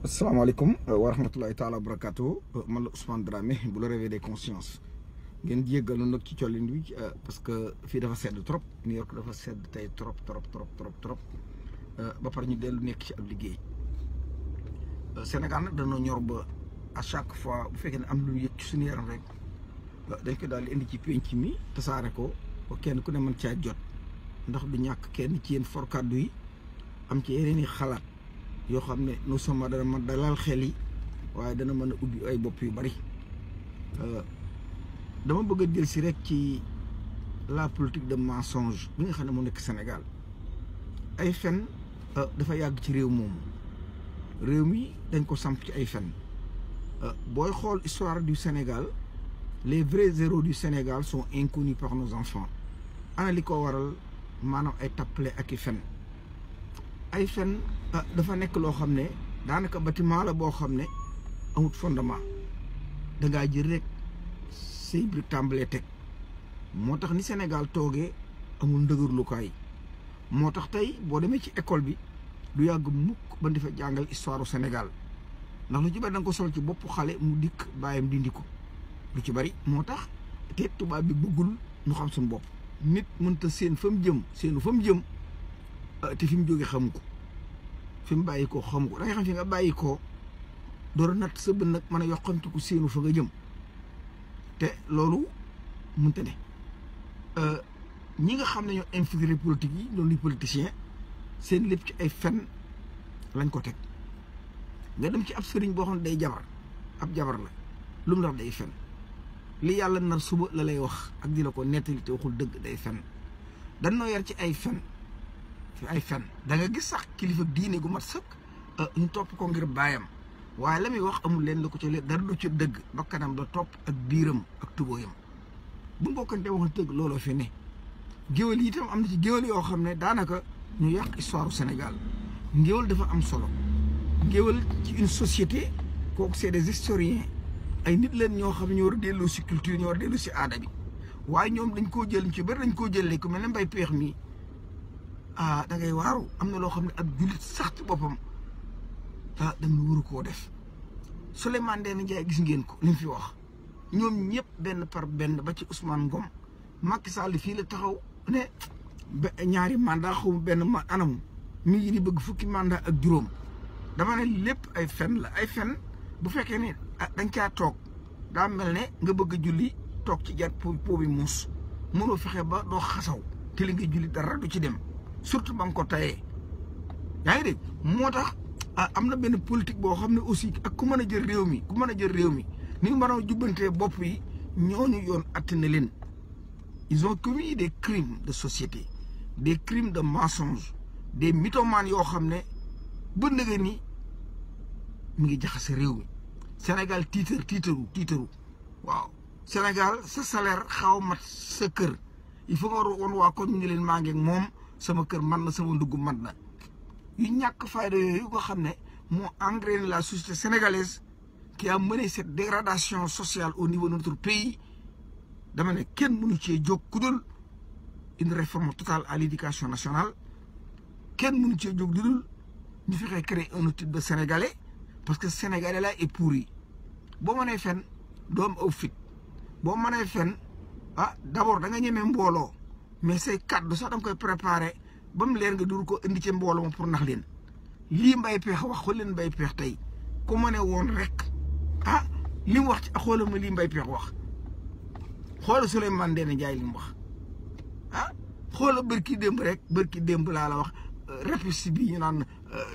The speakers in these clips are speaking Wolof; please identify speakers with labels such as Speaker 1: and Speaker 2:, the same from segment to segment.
Speaker 1: asalaamaaleykum wa rahmatulahi taala wa barakaatu man la Ousmane Dramé bu la réveil des consciences ngeen jéggalu nag ci collin bi parce que fii dafa sedd trop New York dafa sedd tey trop ba pare ñu dellu nekk ci ab liggéey Sénégal nag dañoo ñor ba à chaque fois bu fekkee ne am lu ñu yëg ci suñu yaram rek dañ ko daal di indi ci penc mi tasaare ko ba kenn ku ne mën caa jot ndax du ñàkk kenn ci yéen for kàddu yi am ci yeneen i xalaat yoo xam ne nous sommes dana mën dalal xel yi waaye dana mën a ubbi ay bopp yu bari dama bëgg a jël si rek ci la politique de mensonge bi nga xam ne mu nekk Sénégal ay fen dafa yàgg ci réew moomu réew mi dañ ko samp ci ay fen booy xool histoire du Sénégal les vrais héros du Sénégal sont inconnus par nos enfants ana li ko waral maanaam ay tappale ak i fen ay fen dafa nekk loo xam ne daanaka bâtiment la boo xam ne amut fondement dangaa jël rek say brique tàmbalee teg moo tax ni Sénégal toogee amul ndëgërlukaay moo tax tey boo demee ci école bi du yàgg mukk ba di fa jàngal histoire du Sénégal ndax lu ci bari da nga ko sol ci boppu xale mu dikk bàyyam dindi ko lu ci bari moo tax te tubaab bi bëggul ñu xam suñu bopp nit mënta seen fa mu jëm seenu fa mu jëm te fi mu jógee xamu ko fi mu bàyyi koo xamu ko da nga xam fi nga bàyyi koo door a natt sa bën nag mën a yokkantiku seenu fa nga jëm te loolu mënta ne ñi nga xam ne ñoo infiltré politique yi loolu di politicien seen lépp ci ay fen lañ ko teg nga dem ci ab sëriñ boo xam ne day jabar ab jabar la lu mu ndax day fen li yàlla nar suba la lay wax ak di la ko nettali te waxul dëgg day fen dañ noo yar ci ay fen da nga gis sax kilifa diine gu mat sëkk ñu topp ko ngir baayam waaye la muy wax amul leen la ko ci dara du ci dëgg bakkanam da topp ak biiram ak tubóoyam bu mbokkante wax dëgg looloo fi ne géwél yi itam am na ci géwél yoo xam ne daanaka ñu yàq histoire du Sénégal ngéwél dafa am solo ngéwél ci une société kooku c'est des historiens ay nit leen ñoo xam ne ñoo war a dellu si culture ñoo war a dellu si aada bi waaye ñoom dañ koo jël ci bari dañ koo jëlee ku mel ne Mbay Peex mi da ngay waaru am na loo xam ne ab jullit sax ci boppam dam na waru koo def Souleymane Ndéné Ndiaye gis ngeen ko li mu fi wax ñoom ñëpp benn par benn ba ci Ousmane Ngom Macky Sall fii la taxaw ne ñaari mandat xaw ma benn anam mi ngi di bëgg fukki mandat ak juróom dama ne lépp ay fen la ay fen bu fekkee ne dañ caa toog daa mel ne nga bëgg a julli toog ci jar po bi muus mënoo fexe ba doo xasaw te li nga julli dara du ci dem surtout ba nga ko tayee yaa ngi dégg moo tax am na benn politique boo xam ne aussi ak ku mën a jël réew mi ni ñu mën a jubbantee bopp yi ñooñu yoon atte na leen ils ont commis des crimes de société des crimes de mensonge des mythomanes yoo xam ne ba ndëgë ni mi ngi jaxase réew mi Sénégal tiitaru waaw Sénégal sa salaire xaw mat sa kër il faut nga war woon waa kon ñu ngi leen maa ngi moom sama kër man na sama ndugg man na yu ñàkk fayda yooyu nga xam ne moo engrainé la société sénégalaise qui a mené cette dégradation sociale au niveau de notre pays dama ne kenn mënu cee jóg ku dul une réforme totale à l'éducation nationale kenn mënu cee jóg dul ñu fexe créer un type de sénégalais parce que sénégalais là est pourri boo mënee fen doom aw fit boo mënee fen d'abord da nga ñemee mbooloo mais say kàddu sax da nga koy préparé ba mu leer nga dur ko indi ci mbooloo pour nax leen lii Mbay Peex wax xool leen Mbay Peex tey ku ma ne woon rek li mu wax ci xoolal ma lii Mbay Peex wax xoolal Souleymane Ndéné Ndiaye li mu wax xoolal bërki démb laa la wax réplique bi ñu naan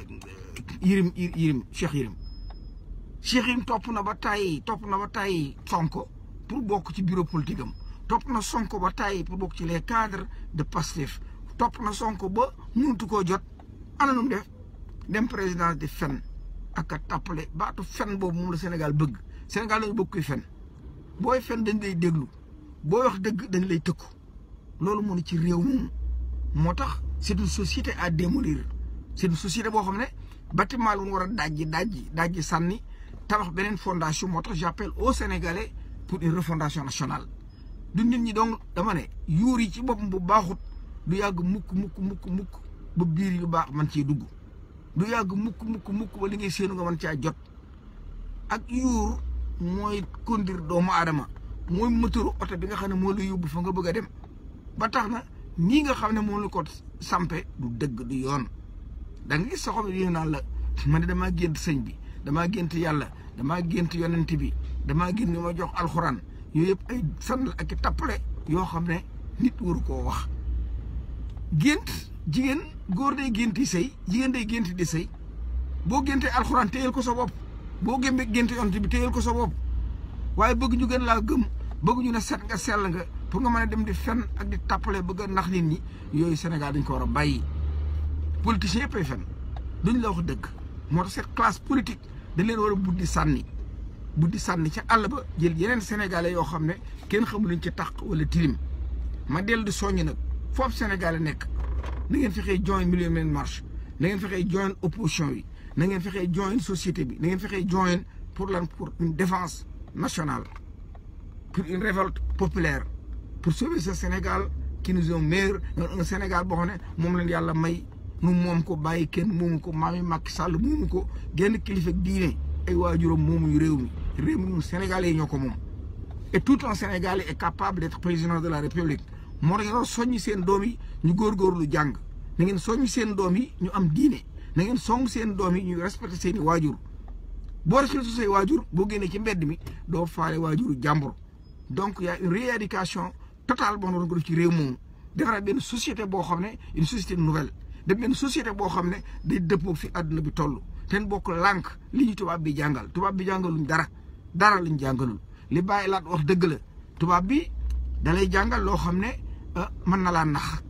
Speaker 1: Cheikh Yérim topp na ba tàyyi Sonko pour bokk ci bureau politique am topp na Sonko ba tàyyi pour bokk ci les cadres de Pastef topp na Sonko ba mënatu koo jot ana nu mu def dem présidence di fen ak a tàppale baatu fen boobu moom la Sénégal bëgg Sénégal lañu bëgg koy fen booy fen dañ lay déglu booy wax dëgg dañ lay tëkku loolu moo ne ci réew moom moo tax c'est une société à démolir c'est une société boo xam ne bâtiment lu mu war a dajji sànni tabax beneen fondation moo tax j'appelle aux Sénégalais pour une refondation nationale du nit ñi donc dama ne yuur yi ci boppam bu baaxut du yàgg mukk ba biir yu baax man ciy dugg du yàgg mukk ba li ngay séenu nga mën caa jot ak yuur mooy conduire doomu aadama mooy moteuru oto bi nga xam ne moo la yóbbu fa nga bëgg a dem ba tax na nii nga xam ne moom la ko sampe du dëgg du yoon da nga gis soxom yi naan la man damaa gént sëñ bi damaa gént yàlla damaa gént yonent bi damaa gént ñu ma jox alxuraan yooyu yëpp ay san la ak i tappale yoo xam ne nit waru koo wax gént jigéen góor day génti sëy jigéen day génti di sëy boo géntee alxuraan téyel ko sa bopp boo gémbe gént yonent bi téyel ko sa bopp waaye bëgg ñu gën laa gëm bëgg ñu ne set nga sell nga pour nga mën a dem di fen ak di tappale bëgg a nax nit ñi yooyu Sénégal dañ ko war a bàyyi politiciens yëpp ay fen duñ la wax dëgg moo tax cette classe politique dañ leen war a buddi sànni ca àll ba jël yeneen sénégalais yoo xam ne kenn xamul luñ ci taq wala tilim ma dellu di soññ nag foofu sénégalais nekk na ngeen fexee join million men marche na ngeen fexee join opposition bi na ngeen fexee join société bi na ngeen fexee join pour une défense nationale pour une révolte populaire pour sauver ce Sénégal qui nous est meilleur un Sénégal boo xam ne moom leen yàlla may nu moom ko bàyyi kenn moomu ko maami Macky Sall moomu ko genn kilifa diine ay waajuram moomuñu réew mi ñun Sénégalais yi ñoo ko moom et tout un Sénégalais est capable d'être président de la République moo tax ngeen soññi seen doom yi ñu góorgóorlu jàng na ngeen soññi seen doom yi ñu am diine na ngeen song seen doom yi ñu respecté seen i waajur boo respecté say waajur boo génnee ci mbedd mi doo faale waajuru jàmbur donc y a une rééducation totale boo doon ko def ci réew moomu defaraat benn société boo xam ne une société nouvelle def benn société boo xam ne day dëppoo fi àdduna bi toll ten bokk lànk li ñu tubaab bi jàngaluñ dara lañ jàngalul li bàyyi laat wax dëgg la tubaab bi dalay jàngal loo xam ne mën na laa nax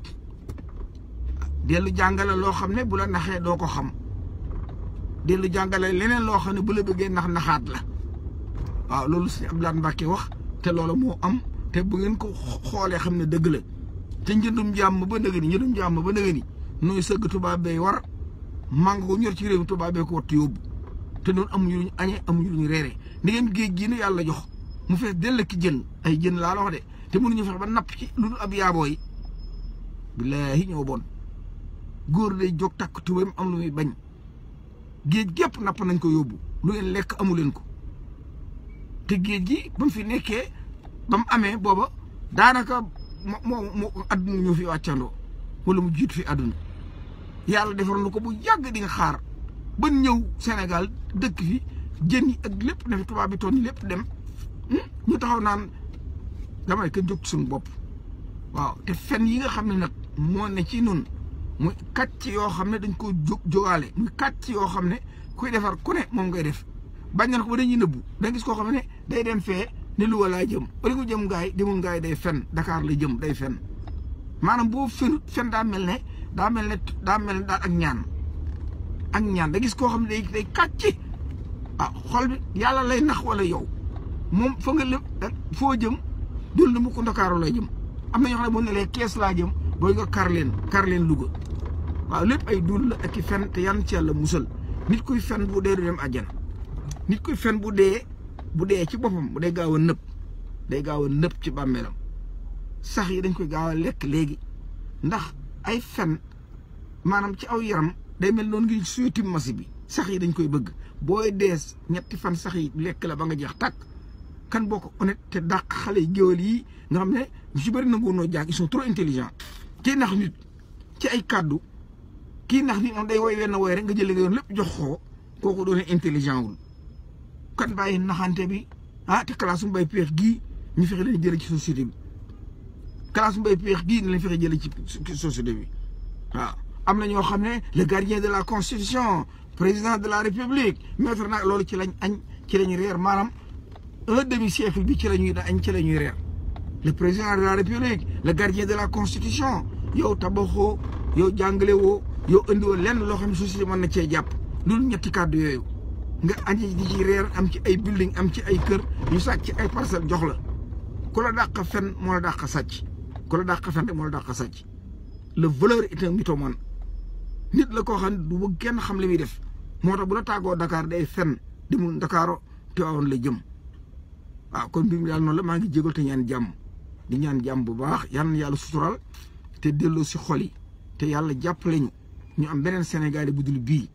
Speaker 1: dellu jàngale loo xam ne bu la naxee doo ko xam dellu jàngale leneen loo xam ne bu la bëggee naxaat la waaw loolu si Abdoulaye Mbacke wax te loolu moo am te bu ngeen ko xoolee xam ne dëgg la te njëndum jàmm ba nëgë ni nooy sëgg tubaab bay war màng ko ñor ci réew mi tubaab bee ko wattu yóbbu te noonu amuñu lu ñu añee amuñu lu ñu reere ni ngeen géej gi nu yàlla jox mu fees dell ki jën ay jën laa la wax de te mënuñu fex ba napp ci lu dul ab yaaboo yi billaahi ñoo bon góor day jóg takk tubéem am lu muy bañ géej gépp napp nañ ko yóbbu lu ngeen lekk amu leen ko te géej gi ba mu fi nekkee ba mu amee booba daanaka moo adduna ñoo fi wàccandoo wala mu jiit fi àdduna yàlla defar na ko bu yàgg di nga xaar ba ñëw Sénégal dëkk fi jën yi ak lépp ne fi tubaab bi toon yi lépp dem ñu taxaw naan damay ko jóg suñu bopp waaw te fen yi nga xam ne nag moo ne ci nun muy kàcc yoo xam ne dañ ko jógaale muy kàcc yoo xam ne kuy defar ku ne moom ngay def bañ na ko ba dañuy nëbbu da gis koo xam ne day dem fee ne Louga laa jëm wala ko jëm ngaay demul ngaay day fen Dakar la jëm day fen maanaam boo fenut fen daa mel ne daal ak ñaan da gis koo xam ne day kàcc xol bi yàlla lay nax wala yow moom fa nga lépp foo jëm dul na mu ko Ndakaaru lay jëm am na ñoo xam ne bu ne lee Kees laa jëm booy nga kar leen Louga waaw lépp ay dul la ak i fen te yan ci yàlla musal nit kuy fen bu dee du dem àjjana nit kuy fen bu dee ci boppam bu day gaaw a nëb ci bàmmeelam sax yi dañ koy gaaw a lekk léegi ndax ay fen maanaam ci aw yaram day mel noonu ngi suyuti masi bi sax yi dañ koy bëgg booy dees ñetti fan sax yi lekk la ba nga jeex tàkk kan boo ko honnête te dàq xale yi géwél yi nga xam ne ñu ci bëri nangu noo jàng ils sont trop intelligents kii nax nit ci ay kàddu kii nax nit moom day woy wenn woy rek nga jëlee yoon lépp jox ko kooku doone intelligent wul kan bàyyi naxante bi te classe mbay peex gii ñu fexe leen jëlee ci société bi classe mbay peex gii ne leen fexe jëlee ci société bi waaw am na ñoo xam ne le gardien de la constitution président de la république maître nag loolu ci lañ añ ci lañu reer maanaam un demi-siècle bi ci la ñuy añ ci la ñuy reer le président de la république le gardien de la constitution yow tabaxoo yow jàngale woo yow indiwoo lenn loo xam ne société mën na cee jàpp loolu ñetti kàddu yooyu nga añi di ci reer am ci ay building am ci ay kër ñu sàcc ci ay parcelle jox la ku la dàq fen moo la dàq sàcc ku la dàq fen moo la dàq sàcc le voleur est un mythomane nit la koo xam ne du bëgg kenn xam li muy def moo tax bu la tàggoo Dakar day fen demul Ndakaaro Tiwaawan la jëm waaw kon bi mu daal noonu la maa ngi jégal te ñaan jàmm di ñaan jàmm bu baax yal na yàlla sutural te delloo si xol yi te yàlla jàppale ñu am beneen Sénégal bu dul bii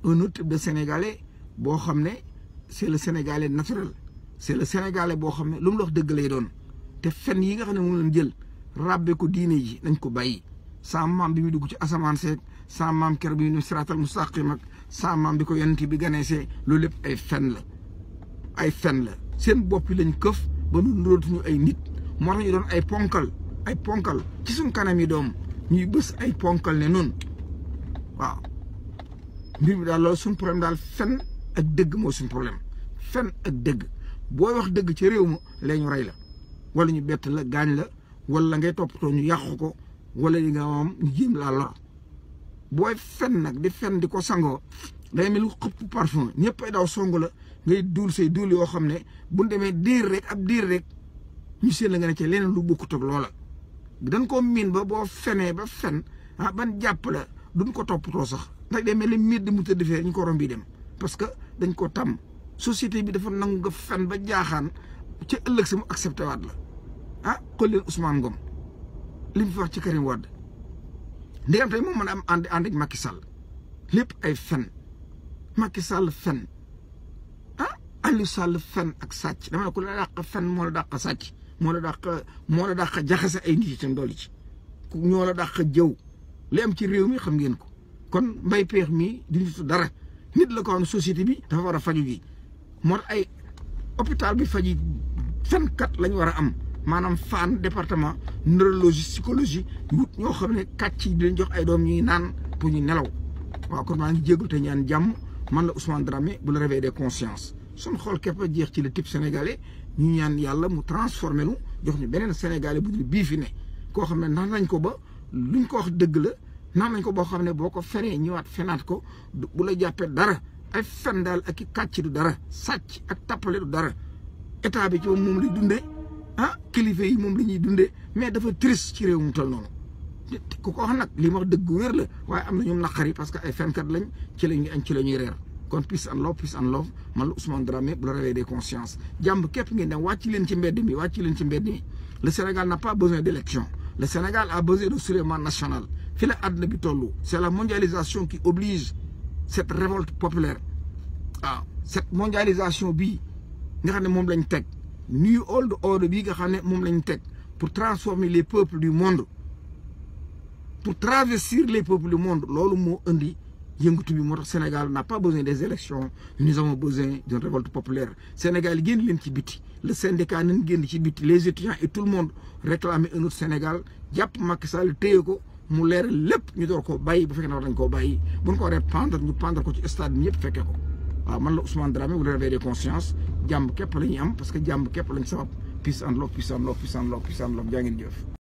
Speaker 1: un autre type de sénégalais boo xam ne c'est le sénégalais naturel c'est le sénégalais boo xam ne lu mu la wax dëgg lay doon te fen yi nga xam ne moom lañ jël rabbe ko diine ji nañ ko bàyyi sa maam bi muy dugg ci asamaan seeg sa maam ker bi ñu siraatal mustaqim ak sa maam bi ko yonent bi ganeesee loolu lépp ay fen la seen bopp yi lañ këf ba nu ndóotuñu ay nit moo tax ñu doon ay ponkal ci suñ kanam yi doom ñuy bës ay ponkal ne noonu waaw mbir mi daal loolu suñ problème daal fen ak dëgg mooy suñ problème fen ak dëgg booy wax dëgg ci réew ma lee ñu rey la wala ñu bett la gaañ la wala ngay toppatoo ñu yàqu ko wala li nga moom ñu jéem laa lor booy fen nag di fen di ko sangoo day mel lu xëpp parfum ñëpp ay daw song la ngay duul say duul yoo xam ne bu demee diir rek ñu seen la nga ne ci leneen lu bokkut ak loola dañ ko miin ba boo fenee ba fen ban jàpp la duñ ko toppatoo sax ndax day mel ni miir di mu tëdd fee ñu ko romb bi dem parce que dañ ko tàmm société bi dafa nangu nga fen ba jaaxaan ci ëllëg si mu accepté waat la xool leen Ousmane Ngom li mu fi wax ci Karim Wade ndegam tey moom mën a am ànd ak Macky Sall lépp ay fen Macky Sall fen Aliou Sall fen ak sàcc dama ne ko la dàq fen moo la dàq sàcc moo la dàq jaxase ay nit yi tam doole ci ñoo la dàq jëw li am ci réew mi xam ngeen ko kon Mbaye Pekh mii di nitu dara nit la ko xam ne société bi dafa war a faju ji moo tax ay hôpital bi faji fenkat lañ war a am maanaam Fann département neurologie psychologie wut ñoo xam ne kàcc yi di leen jox ay doom ñuy naan pour ñu nelaw waaw kon maa ngi jégalu te ñaan jàmm man la Ousmane Dramé bu la réveil des consciences suñ xool képp a jeex ci le type sénégalais ñu ñaan yàlla mu transformé nu jox ñu beneen sénégalais bu dul bii fi ne koo xam ne naan nañ ko ba luñ ko wax dëgg la naan nañ ko boo xam ne boo ko fenee ñëwaat fenaat ko bu la jàppee dara ay fen daal ak i kàcc du dara sàcc ak tappale du dara état bi ci moom lay dundee kilifa yi moom la ñuy dundee mais dafa triste ci réew mu toll noonu ku ko wax nag li ma wax dëgg wér la waaye am na ñoom naqari parce que ay fenkat lañ ci la ñuy añ ci la ñuy reer kon peace and love man la Ousmane Dramé bu la réveil des consciences jàmm képp ngeen dem wàcc leen ci mbedd mi le Sénégal n'a pas besoin d'élection le Sénégal a besoin de soulèvement national fi la àdduna bi toll c'est la mondialisation qui oblige cette révolte populaire cette mondialisation bii nga xam ne moom lañ teg new old order bii nga xam ne moom lañ teg pour transformer les peuples du monde pour travestir les peuples du monde loolu moo indi yëngatu bi moo tax Sénégal n'a pas besoin des élections nous avons besoin d'une révolte populaire Sénégal génn leen ci biti le syndicat nañ génn ci biti les étudiants et tout le monde réclamer un autre Sénégal jàpp Macky Sall téye ko mu leer lépp ñu door koo bàyyi bu fekkee ne war nañ koo bàyyi bu ñu ko waree pendre ñu pendre ko ci stade bi ñëpp fekkee ko waaw man la Ousmane Dramé bu réveil des consciences jàmm képp la ñuy am parce que jàmm képp lañ sabab peace and love jaa ngeen jëf